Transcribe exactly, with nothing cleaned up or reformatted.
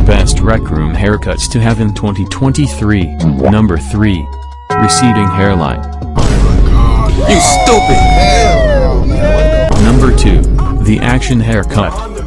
best rec room haircuts to have in twenty twenty-three. Number three. Receding hairline. You stupid! Number two. The action haircut.